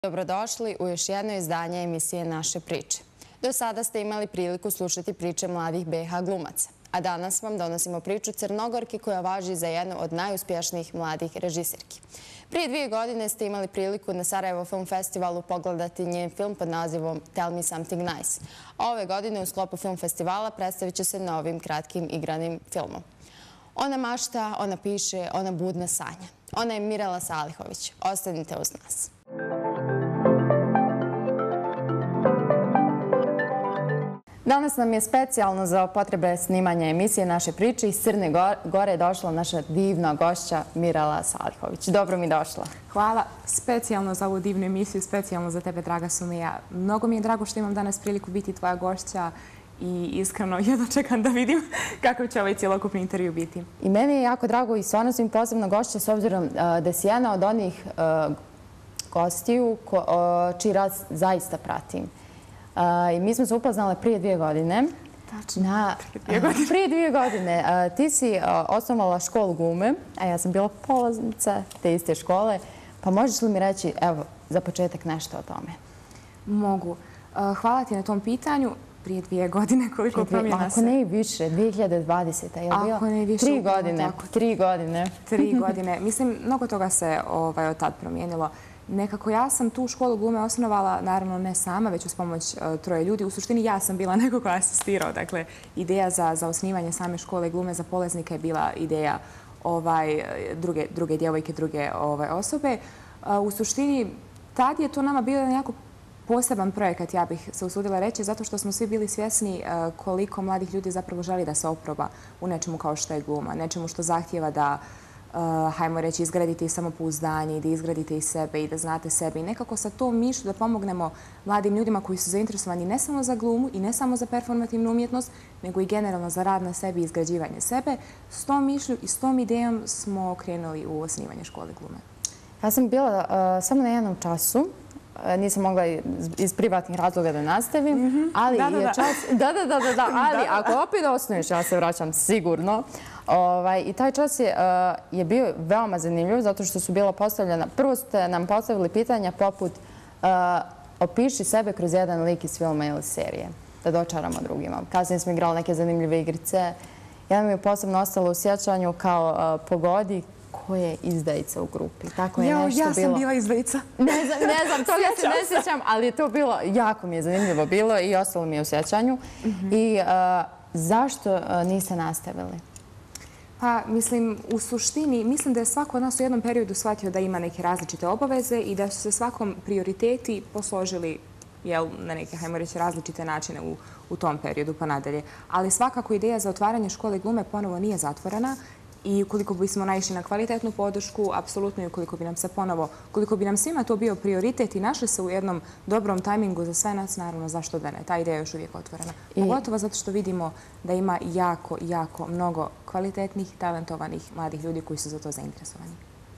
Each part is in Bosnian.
Dobrodošli u još jedno izdanje emisije Naše priče. Do sada ste imali priliku slušati priče mladih BiH glumaca, a danas vam donosimo priču Crnogorke koja važi za jednu od najuspješnijih mladih režiserki. Prije 2 godine ste imali priliku na Sarajevo Film Festivalu pogledati njen film pod nazivom Tell Me Something Nice. A ove godine u sklopu film festivala predstavit će se novim kratkim igranim filmom. Ona mašta, ona piše, ona budna sanja. Ona je Mirela Salihović. Ostanite uz nas. Danas nam je specijalno za potrebe snimanja emisije Naše priče iz Crne Gore došla naša divna gošća Mirela Salihović. Dobro mi došla. Hvala specijalno za ovu divnu emisiju, specijalno za tebe, draga Sumija. Mnogo mi je drago što imam danas priliku biti tvoja gošća i iskreno jedno čekam da vidim kakav će ovaj cjelokupni intervju biti. I meni je jako drago i stvarno sam posebno gošća s obzirom da si jedna od onih gostiju čiji rad zaista pratim. I mi smo se upoznale prije 2 godine. Tačno, prije 2 godine. Ti si osnovala školu glume, a ja sam bila polaznica te iste škole. Pa možeš li mi reći, evo, za početak nešto o tome? Mogu. Hvala ti na tom pitanju. Prije 2 godine, koliko promjena se... Ako ne i više, 2020. Ako ne i više. 3 godine. 3 godine. 3 godine. Mislim, mnogo toga se od tad promijenilo. Nekako ja sam tu školu glume osnovala, naravno ne sama, već uz pomoć 3 ljudi. U suštini ja sam bila neko koja je asistirao. Dakle, ideja za osnivanje same škole glume za polaznika je bila ideja druge djevojke, druge osobe. U suštini, tad je to nama bilo jako poseban projekat, ja bih se usudila reći, zato što smo svi bili svjesni koliko mladih ljudi zapravo želi da se oproba u nečemu kao što je gluma. Nečemu što zahtijeva da, hajmo reći, izgradite i samopouzdanje, da izgradite i sebe i da znate sebe. I nekako sa tom mišlju da pomognemo mladim ljudima koji su zainteresovani ne samo za glumu i ne samo za performativnu umjetnost, nego i generalno za rad na sebi i izgrađivanje sebe. S tom mišlju i s tom idejom smo krenuli u osnivanje škole glume. Ja sam bila samo na jednom času. Nisam mogla iz privatnih razloga da nastavim, ali je čas... Ali ako opet osnuješ, ja se vraćam sigurno. I taj čas je bio veoma zanimljiv, zato što su bila postavljena... Prvo ste nam postavili pitanja poput opiši sebe kroz jedan lik iz filma ili serije, da dočaramo drugima. Kasnije smo igrali neke zanimljive igrice. Jedan mi je posebno ostalo u sjećanju kao pogodi ko je izdajica u grupi. Tako je nešto bilo. Ja sam bila izdajica. Ne znam, toga se ne sjećam, ali je to bilo, jako mi je zanimljivo bilo i ostalo mi je u sjećanju. I zašto niste nastavili? Pa, mislim, u suštini, mislim da je svako od nas u jednom periodu shvatio da ima neke različite obaveze i da su se svakom prioriteti posložili na neke, hajmo reći, različite načine u tom periodu pa nadalje. Ali svakako ideja za otvaranje škole glume ponovo nije zatvorena. I ukoliko bismo naišli na kvalitetnu podršku, apsolutno i ukoliko bi nam svima to bio prioritet i našli se u jednom dobrom tajmingu za sve nas, naravno, zašto da ne? Ta ideja je još uvijek otvorena. Pogotovo zato što vidimo da ima jako, jako mnogo kvalitetnih, talentovanih mladih ljudi koji su za to zainteresovani.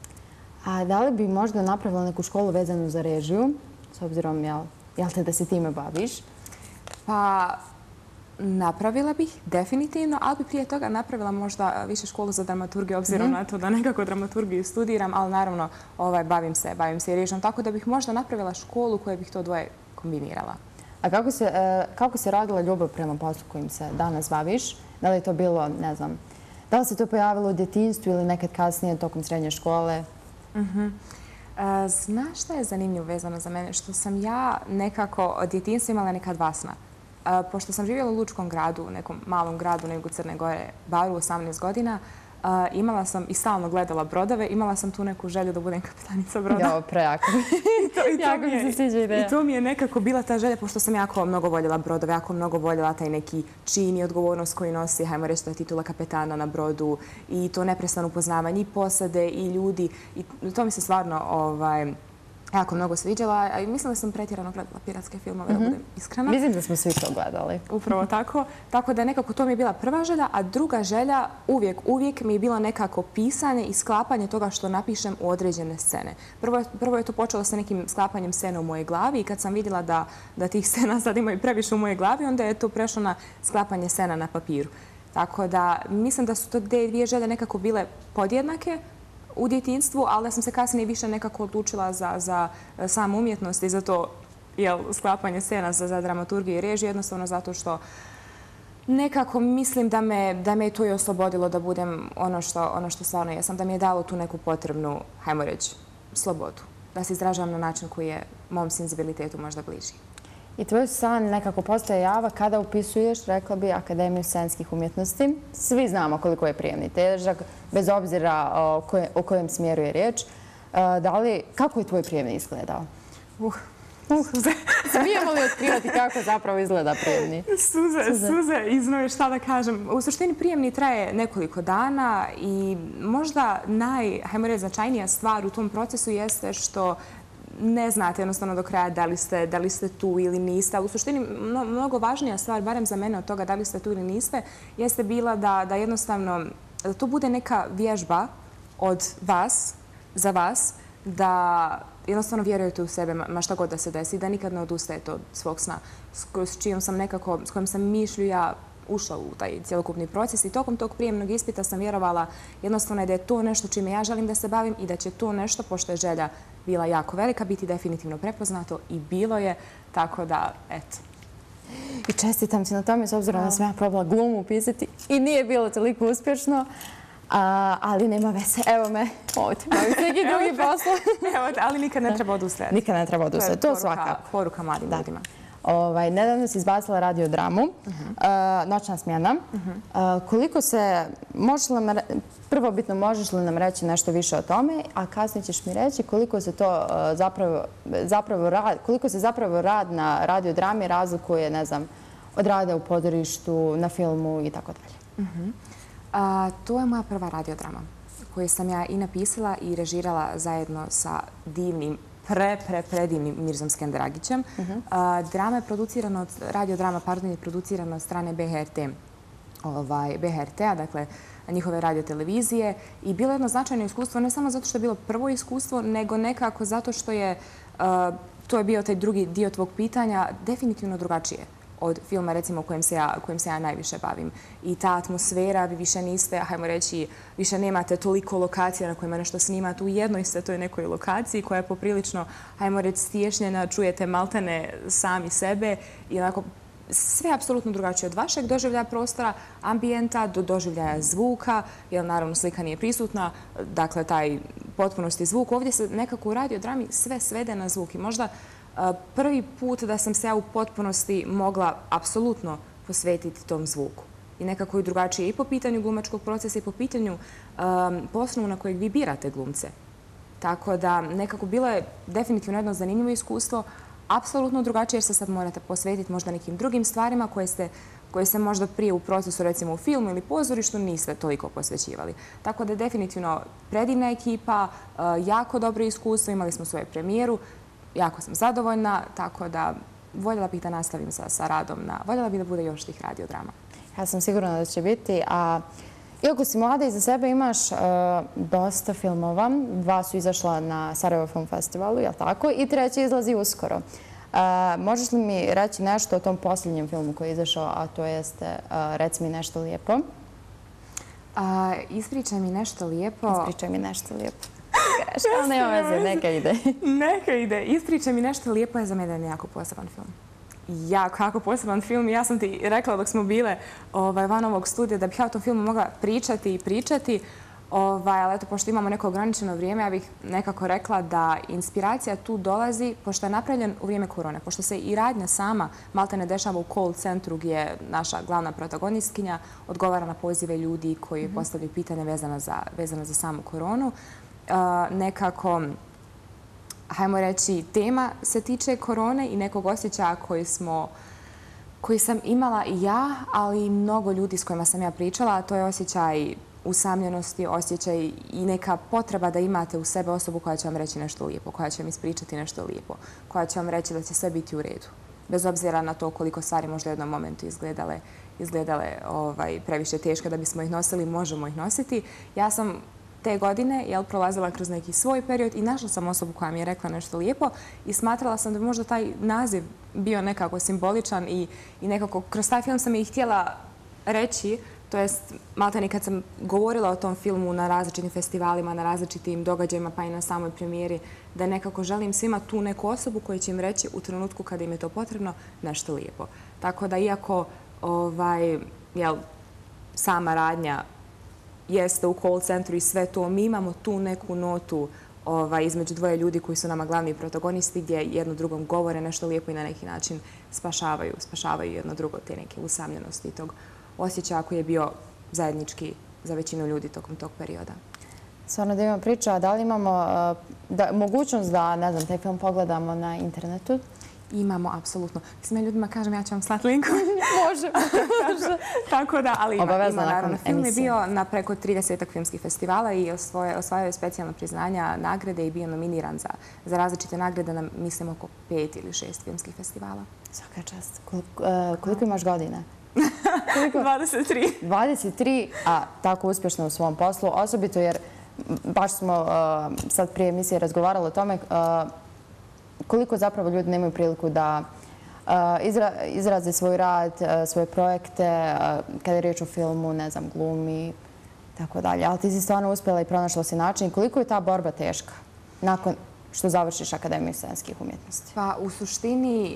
A da li bi možda napravila neku školu vezanu za režiju, s obzirom, jel te da se time baviš? Pa... Napravila bih, definitivno, ali bi prije toga napravila možda više školu za dramaturgiju, obzirom na to da nekako dramaturgiju studiram, ali naravno bavim se i režijom, tako da bih možda napravila školu koja bih to dvoje kombinirala. A kako se radila ljubav prema poslu kojim se danas baviš? Da li je to bilo, ne znam, da li se to pojavilo u djetinjstvu ili nekad kasnije tokom srednje škole? Znaš šta je zanimljivo vezano za mene? Što sam ja nekako od djetinjstva imala neka 2 sna. Pošto sam živjela u Lučkom gradu, u nekom malom gradu na jugu Crne Gore, Baru, 18 godina, imala sam i stalno gledala brodove, imala sam tu neku želju da budem kapitanica broda. Jao, prejako mi. Jako mi se sviđa ideja. I to mi je nekako bila ta želja, pošto sam jako mnogo voljela brodove, jako mnogo voljela taj neki čin i odgovornost koji nosi, hajmo reći, da titula kapetana na brodu i to neprestano upoznavanje i posade i ljudi. I to mi se stvarno jako mnogo sviđala i mislim da sam pretjerano gledala piratske filmove, da budem iskrena. Mislim da smo svi to gledali. Upravo tako. Tako da nekako to mi je bila prva želja, a druga želja uvijek mi je bila nekako pisanje i sklapanje toga što napišem u određene scene. Prvo je to počelo sa nekim sklapanjem scena u mojoj glavi i kad sam vidjela da tih scena sad imaju previše u mojoj glavi, onda je to prešlo na sklapanje scena na papiru. Tako da mislim da su to 2 želje nekako bile podjednake, u djetinjstvu, ali da sam se kasnije više nekako odlučila za samu umjetnost i za to sklapanje scena za dramaturgiju i režiju, jednostavno zato što nekako mislim da me to i oslobodilo da budem ono što stvarno jesam, da mi je dalo tu neku potrebnu, hajmo reći, slobodu. Da se izražavam na način koji je mom senzibilitetu možda bliži. I tvoj san nekako postaje java kada upisuješ, rekla bi, Akademiju scenskih umjetnosti. Svi znamo koliko je prijemni težak, bez obzira o kojem smjeru je riječ. Kako je tvoj prijemni izgledao? Smijemo li otkrivati kako zapravo izgleda prijemni? Suze i znoj šta da kažem. U suštini prijemni traje nekoliko dana i možda hajmo reći, značajnija stvar u tom procesu jeste što ne znate jednostavno do kraja da li ste tu ili niste. U suštini mnogo važnija stvar, barem za mene od toga da li ste tu ili niste, jeste bila da jednostavno da to bude neka vježba od vas, za vas, da jednostavno vjerujete u sebe, ma šta god da se desi, da nikad ne odustajete od svog sna, s kojim sam mišlju ja ušla u taj cjelokupni proces i tokom tog prijemnog ispita sam vjerovala jednostavno da je to nešto čime ja želim da se bavim i da će to nešto, pošto je želja bila jako velika, biti definitivno prepoznato i bilo je, tako da, eto. I čestitam ti na tome, s obzirom da sam ja probala glumu upisati i nije bilo toliko uspješno. Ali nema veze. Evo me ovdje. Bavim se neki drugi posao. Ali nikad ne treba odustajati. Nikad ne treba odustajati. To svakako. Poruka mladim ljudima. Nedavno si izbacila radiodramu, Noćna smjena. Koliko se, prvobitno možeš li nam reći nešto više o tome, a kasnije ćeš mi reći koliko se to zapravo rad na radiodrami razlikuje, ne znam, od rada u pozorištu, na filmu i tako dalje. To je moja prva radiodrama koju sam ja i napisala i režirala zajedno sa divnim, predivnim Mirzom Skendragićem. Radiodrama je producirana od strane BHRT-a, dakle njihove radiotelevizije i bilo je jedno značajno iskustvo, ne samo zato što je bilo prvo iskustvo, nego nekako zato što je, to je bio taj drugi dio tvog pitanja, definitivno drugačije od filma, recimo, kojim se ja najviše bavim. I ta atmosfera, vi više niste, hajmo reći, više nemate toliko lokacija na kojima nešto snimate. U jednoj ste toj nekoj lokaciji koja je poprilično, hajmo reći, stiješnjena, čujete maltene sami sebe i onako sve je apsolutno drugačije od vašeg doživljaja prostora, ambijenta, do doživljaja zvuka, jer naravno slika nije prisutna, dakle taj potpunosti zvuk. Ovdje se nekako u radiodrami sve svede na zvuk i možda prvi put da sam se ja u potpunosti mogla apsolutno posvetiti tom zvuku. I nekako i drugačije i po pitanju glumačkog procesa i po pitanju poslovu na kojeg vi birate glumce. Tako da nekako bilo je definitivno jedno zanimljivo iskustvo, apsolutno drugačije jer se sad morate posvetiti možda nekim drugim stvarima koje se možda prije u procesu, recimo u filmu ili pozorištu, niste toliko posvećivali. Tako da je definitivno predivna ekipa, jako dobro iskustvo, imali smo svoju premijeru, jako sam zadovoljna, tako da voljela bih da nastavim sa radom. Voljela bih da bude još tih radiodrama. Ja sam sigurna da će biti. Iako si mlada, iza sebe imaš dosta filmova. 2 su izašla na Sarajevo Film Festivalu, je li tako? I 3. izlazi uskoro. Možeš li mi reći nešto o tom posljednjem filmu koji je izašao, a to jeste Reci mi nešto lijepo? Ispričaj mi nešto lijepo. Ispričaj mi nešto lijepo. Ali nema veze, neka ide. Neka ide. Ispričaj mi nešto lijepo je za mene jako poseban film. Jako poseban film. Ja sam ti rekla dok smo bile van ovog studija da bih ja o tom filmu mogla pričati i pričati. Ali eto, pošto imamo neko ograničeno vrijeme, ja bih nekako rekla da inspiracija tu dolazi pošto je napravljen u vrijeme korone. Pošto se i radnja sama maltene dešava u call centru gdje naša glavna protagonistkinja odgovara na pozive ljudi koji postavljaju pitanje vezana za samu koronu. Nekako, hajmo reći, tema se tiče korone i nekog osjećaja koji sam imala i ja, ali i mnogo ljudi s kojima sam ja pričala. To je osjećaj usamljenosti, osjećaj i neka potreba da imate u sebe osobu koja će vam reći nešto lijepo, koja će vam ispričati nešto lijepo, koja će vam reći da će sve biti u redu. Bez obzira na to koliko stvari možda u jednom momentu izgledale previše teške da bismo ih nosili, možemo ih nositi. Ja sam te godine prolazila kroz neki svoj period i našla sam osobu koja mi je rekla nešto lijepo i smatrala sam da bi možda taj naziv bio nekako simboličan i nekako kroz taj film sam i htjela reći To jest, maltene kad sam govorila o tom filmu na različitim festivalima, na različitim događajima, pa i na samoj premijeri, da nekako želim svima tu neku osobu koja će im reći u trenutku kada im je to potrebno nešto lijepo. Tako da iako sama radnja jeste u call centru i sve to, mi imamo tu neku notu između dvoje ljudi koji su nama glavni protagonisti gdje jedno drugom govore nešto lijepo i na neki način spašavaju jedno drugo te neke usamljenosti i tog osjećaja koji je bio zajednički za većinu ljudi tokom tog perioda. Stvarno da imamo priča, da li imamo mogućnost da, ne znam, taj film pogledamo na internetu? Imamo, apsolutno. Mislim, ja ljudima kažem, ja ću vam slati link. Može. Tako da, ali ima naravno. Film je bio na preko 30 filmskih festivala i osvajao je specijalna priznanja, nagrade i bio nominiran za različite nagrade na, mislim, oko 5 ili 6 filmskih festivala. Svaka čast. Koliko imaš godina? 23. 23, a tako uspješno u svom poslu, osobito jer baš smo sad prije emisije razgovarali o tome koliko zapravo ljudi nemaju priliku da izraze svoj rad, svoje projekte, kada je riječ o filmu, ne znam, glumi, tako dalje. Ali ti si stvarno uspjela i pronašla si način. Koliko je ta borba teška nakon što završiš Akademiju scenskih umjetnosti? Pa u suštini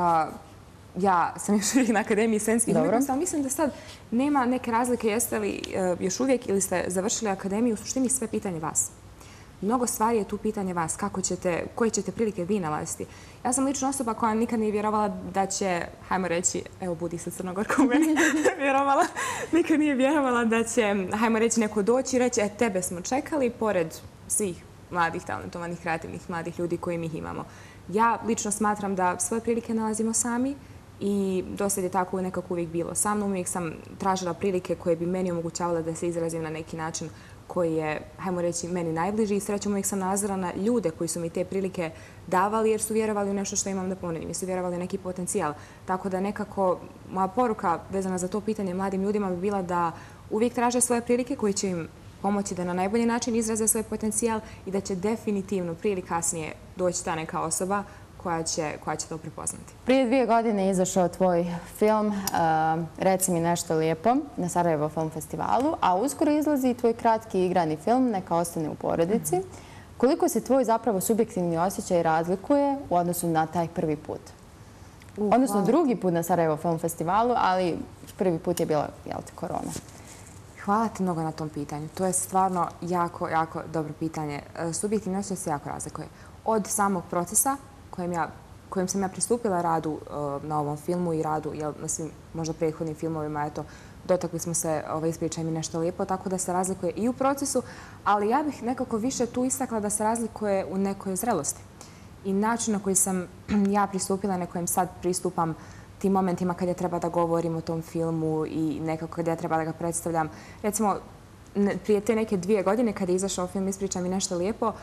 ja sam još uvijek na Akademiji scenskih umjetnosti, ali mislim da sad nema neke razlike jeste li još uvijek ili ste završili Akademiju, u suštini sve pitanje vas. Mnogo stvari je tu pitanje vas, koje ćete prilike vi nalaziti. Ja sam lična osoba koja nikad nije vjerovala da će, hajmo reći, evo budi se Crnogorka u meni, nikad nije vjerovala da će, hajmo reći, neko doći i reći, tebe smo čekali, pored svih mladih, talentovanih, kreativnih, mladih ljudi koji mi ih imamo. Ja lično smatram da svoje prilike nalazimo sami i dosad je tako nekako uvijek bilo. Sa mnom uvijek sam tražila prilike koje bi meni omogućavale da se izrazim na neki način koji je, hajmo reći, meni najbliži i srećom uvijek sam nalazila na ljude koji su mi te prilike davali jer su vjerovali u nešto što imam da ponudim, jer su vjerovali u neki potencijal. Tako da nekako moja poruka vezana za to pitanje mladim ljudima bi bila da uvijek traže svoje prilike koji će im pomoći da na najbolji način izraze svoj potencijal i da će definitivno prije ili kasnije doći ta neka osoba koja će to prepoznati. Prije 2 godine je izašao tvoj film Reci mi nešto lijepo na Sarajevo Film Festivalu, a uskoro izlazi i tvoj kratki igrani film Neka ostane u porodici. Koliko se tvoj zapravo subjektivni osjećaj razlikuje u odnosu na taj prvi put? Odnosno drugi put na Sarajevo Film Festivalu, ali prvi put je bila, korona. Hvala ti mnogo na tom pitanju. To je stvarno jako, jako dobro pitanje. Subjektivni osjećaj se jako razlikuje. Od samog procesa kojim sam ja pristupila radu na ovom filmu i radu na svim možda prethodnim filmovima, dotakli smo se Ispričaj mi nešto lijepo, tako da se razlikuje i u procesu, ali ja bih nekako više tu istakla da se razlikuje u nekoj zrelosti. I način na koji sam ja pristupila, na kojem sad pristupam tim momentima kad ja treba da govorim o tom filmu i nekako kad ja treba da ga predstavljam. Recimo, prije te neke 2 godine kada je izašao film Ispričaj mi nešto lijepo,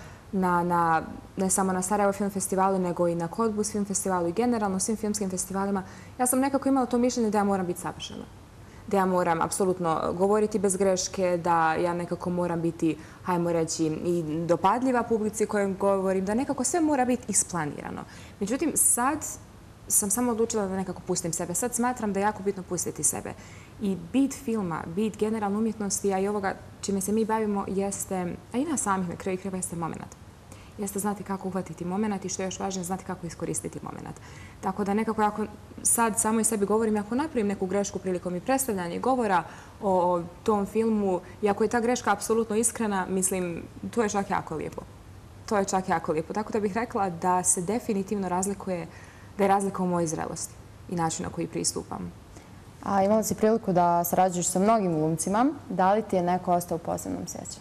ne samo na Sarajevo Film Festivalu, nego i na Kodbus Film Festivalu i generalno svim filmskim festivalima, ja sam nekako imala to mišljenje da ja moram biti savršena. Da ja moram apsolutno govoriti bez greške, da ja nekako moram biti, hajmo reći, i dopadljiva publici kojom govorim, da nekako sve mora biti isplanirano. Međutim, sad sam samo odlučila da nekako pustim sebe. Sad smatram da je jako bitno pustiti sebe. I bit filma, bit generalno umjetnosti, a i ovoga čime se mi bavimo jeste, a i nas samih na kraju krajeva jeste moment. Jeste znati kako uhvatiti moment i što je još važnije, znati kako iskoristiti moment. Tako da nekako ako sad samo i sebi govorim, ako napravim neku grešku prilikom i predstavljanja i govora o tom filmu, i ako je ta greška apsolutno iskrena, mislim, to je čak jako lijepo. To je čak jako lijepo. Tako da bih rekla da se definitivno razlikuje, da je razlika u mojoj zrelosti i način na koji pristupam. A imala si priliku da sarađuješ sa mnogim glumcima. Da li ti je neko ostao u posebnom sjećanju?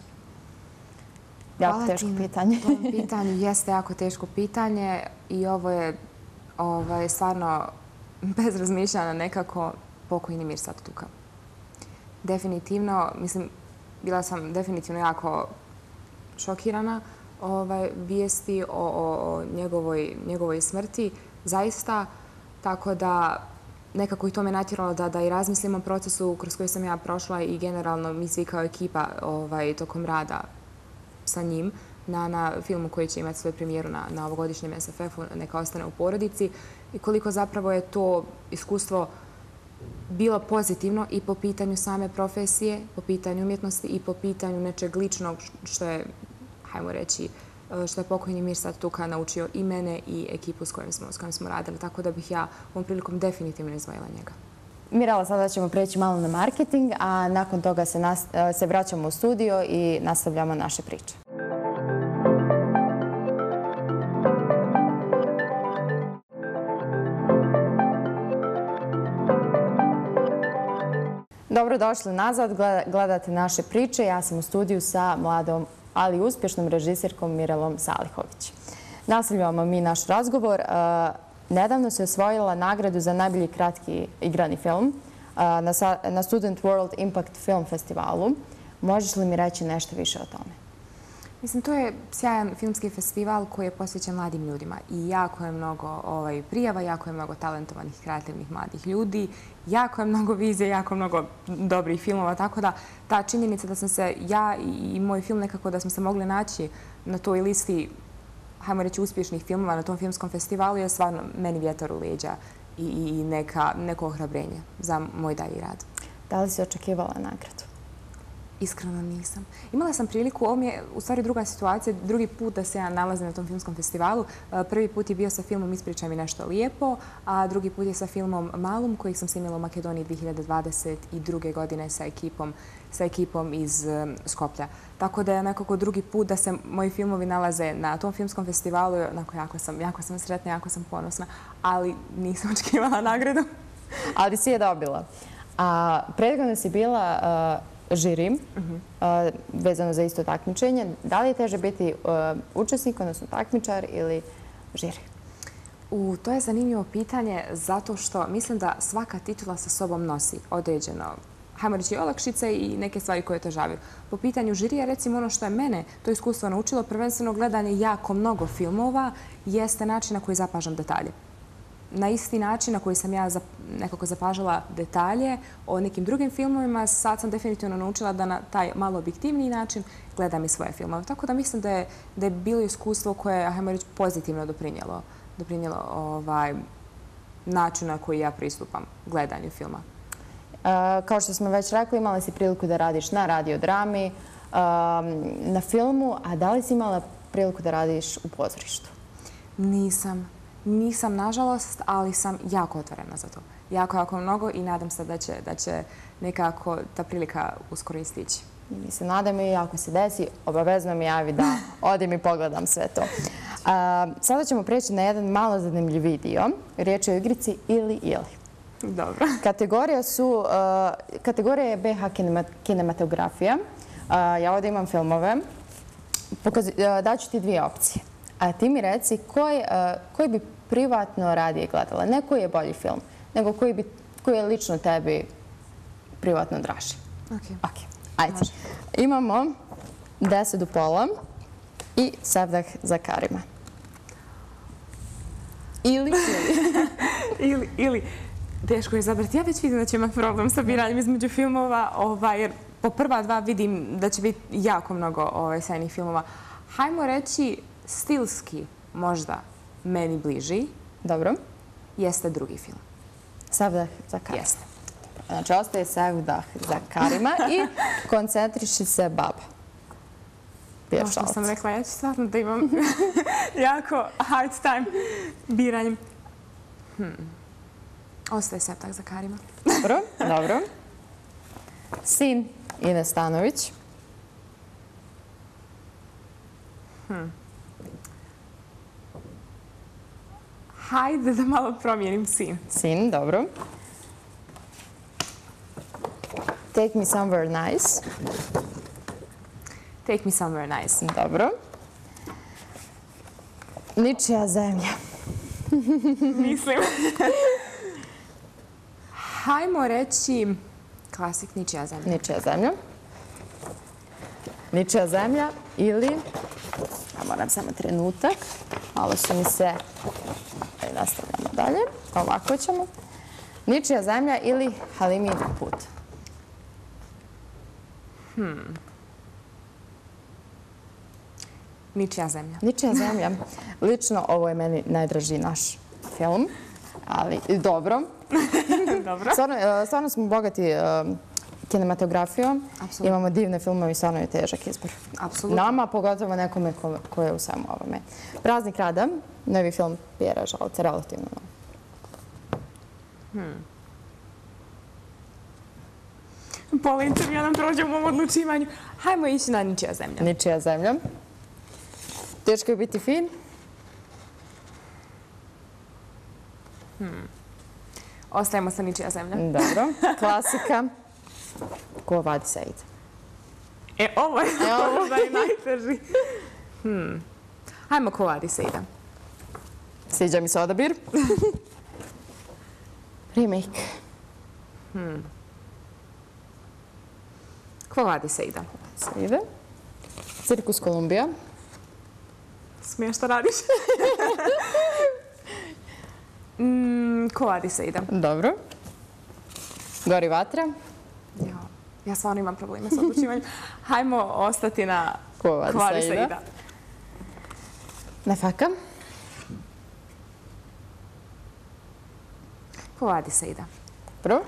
Jako teško pitanje. Hvala ti na tom pitanju. Jeste jako teško pitanje i ovo je stvarno bez razmišljanja nekako pokojni Mirsad Tuka. Definitivno, mislim, bila sam definitivno jako šokirana vijesti o njegovoj smrti. Zaista, tako da nekako i to me natjeralo da i razmislim o procesu kroz koji sam ja prošla i generalno mi svi kao ekipa tokom rada sa njim na filmu koji će imati svoju premijeru na ovogodišnjem SFF-u Neka ostane u porodici i koliko zapravo je to iskustvo bilo pozitivno i po pitanju same profesije, po pitanju umjetnosti i po pitanju nečeg ličnog što je, hajmo reći, što je pokojni Mirsad Tuka naučio i mene i ekipu s kojom smo radili. Tako da bih ja ovom prilikom definitivno izdvojila njega. Mirela, sada ćemo preći malo na marketing, a nakon toga se vraćamo u studio i nastavljamo naše priče. Dobrodošli nazad, gledate naše priče. Ja sam u studiju sa mladom, ali uspješnom režiserkom Mirelom Salihović. Nastavljamo mi naš razgovor. Nedavno se osvojila nagradu za najbolji kratki igrani film na Student World Impact Film Festivalu. Možeš li mi reći nešto više o tome? Mislim, to je sjajan filmski festival koji je posvećen mladim ljudima i jako je mnogo prijava, jako je mnogo talentovanih, kreativnih mladih ljudi, jako je mnogo vizije, jako mnogo dobrih filmova, tako da ta činjenica da sam se ja i moj film nekako da smo se mogli naći na toj listi, hajmo reći, uspješnih filmova na tom filmskom festivalu je stvarno meni vjetar u leđa i neko ohrabrenje za moj dalji rad. Da li si očekivala nagradu? Iskreno nisam. Imala sam priliku, ovo mi je u stvari druga situacija, drugi put da se ja nalazim na tom filmskom festivalu. Prvi put je bio sa filmom Ispričaj mi nešto lijepo, a drugi put je sa filmom Malum, koji sam snimila u Makedoniji 2022. godine sa ekipom iz Skoplja. Tako da je nekako drugi put da se moji filmovi nalaze na tom filmskom festivalu. Jako sam sretna, jako sam ponosna, ali nisam očekivala nagradu. Ali si je dobila. A prethodno si bila žiri, vezano za isto takmičenje. Da li je teže biti učesnik, odnosno takmičar ili žiri? To je zanimljivo pitanje zato što mislim da svaka titula sa sobom nosi određeno, hajmo reći, olakšice i neke stvari koje otežavaju. Po pitanju žirija, recimo ono što je mene to iskustvo naučilo, prvenstveno gledanje jako mnogo filmova, jeste način na koji zapažam detalje. Na isti način na koji sam ja nekako zapažala detalje o nekim drugim filmovima, sad sam definitivno naučila da na taj malo objektivniji način gledam i svoje filmove. Tako da mislim da je bilo iskustvo koje, hajmo reći, pozitivno doprinijelo načinu na koji ja pristupam gledanju filma. Kao što smo već rekli, imala si priliku da radiš na radiodrami, na filmu, a da li si imala priliku da radiš u pozorištu? Nisam, nažalost, ali sam jako otvorena za to. Jako mnogo i nadam se da će nekako ta prilika uskoro istići. Mi se nadam i ako se desi, obavezno mi javi da odim i pogledam sve to. Sada ćemo preći na jedan malo zanimljiviji dio. Riječ je o igrici Ili. Dobro. Kategorija je BH kinematografija. Ja ovdje imam filmove. Daću ti dvije opcije. A ti mi reci koji bi privatno radije gledala. Ne koji je bolji film, nego koji je lično tebi privatno draži. Ok. Ajde. Imamo 10 u pola i Sevdah za Karima. Ili. Teško je izabrati. Ja već vidim da će imati problem sa biranjem između filmova, jer po prva dva vidim da će biti jako mnogo sjajnih filmova. Hajmo reći stilski možda meni bliži. Dobro. Jeste drugi film. Sevdah za Karima. Jeste. Znači, ostaje Sevdah za Karima i Koncentriši se baba. Kao što sam rekla, ja ću stvarno da imam jako hard time biranjem. Ostaje Sevdah za Karima. Dobro. Sin Ines Stanović. Hajde da malo promijenim Sin. Sin, dobro. Take me somewhere nice. Take me somewhere nice. Dobro. Ničija zemlja. Mislim. Hajmo reći klasik Ničija zemlja. Ničija zemlja. Ničija zemlja ili, ja moram samo trenutak, malo su mi se, nastavljamo dalje, ovako ćemo. Ničija zemlja ili Halimijev put. Ničija zemlja. Ničija zemlja. Lično ovo je meni najdraži naš film. Ali dobro. Dobro. Stvarno smo bogati kinematografijom. Apsolutno. Imamo divne filmove i stvarno je težak izbor. Apsolutno. Nama, pogotovo nekome ko je u svemu ovome. Praznik rada, novi film Pjera Žalca, relativno novo. Polince mi ja nam prođe u mom odlučivanju. Hajmo ići na Ničija zemlja. Ničija zemlja. Teško je biti fin. Ostajemo sa Ničija zemlja. Dobro. Klasika. Ko vadi Said. Ovo je možda i najteži. Hajmo Ko vadi Saida. Sviđa mi se odabir. Remake. Ko vadi Saida. Saida. Cirkus Kolumbija. Smiješ šta radiš? Ko vadi Saida. Dobro. Gori vatra. Ja stvarno imam problema s odlučivanjem. Hajmo ostati na Ko vadi Saida. Nafaka. Ko vadi Saida. Dobro.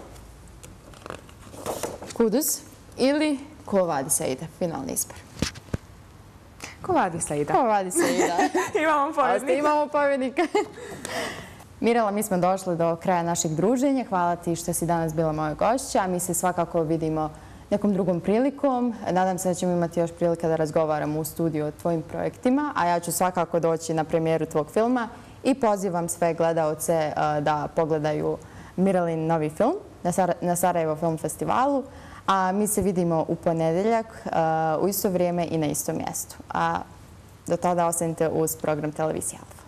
Kuduz ili Ko vadi Saida. Finalni izbor. Ko vadi Saida. Ko vadi Saida. Imamo pobjednika. Imamo pobjednika. Mirela, mi smo došli do kraja našeg druženja. Hvala ti što si danas bila moja gošća. Mi se svakako vidimo nekom drugom prilikom. Nadam se da ćemo imati još prilike da razgovaramo u studiju o tvojim projektima, a ja ću svakako doći na premijeru tvog filma i pozivam sve gledaoce da pogledaju Mirelin novi film na Sarajevo Film Festivalu, a mi se vidimo u ponedjeljak u isto vrijeme i na istom mjestu. A do tada ostanite uz program Televizije Alfa.